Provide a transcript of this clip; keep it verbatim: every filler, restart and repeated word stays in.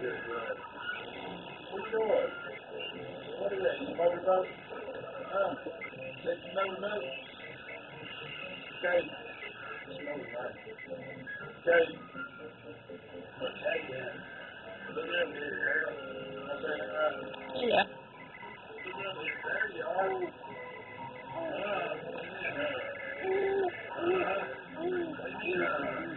What you doing? What is that? You motorboat? Huh? That you motorboat? Okay. Okay. Okay, yeah. Look at me here. I'm saying it right. Yeah. Look at me. There you are. Uh, yeah. Uh, uh, uh,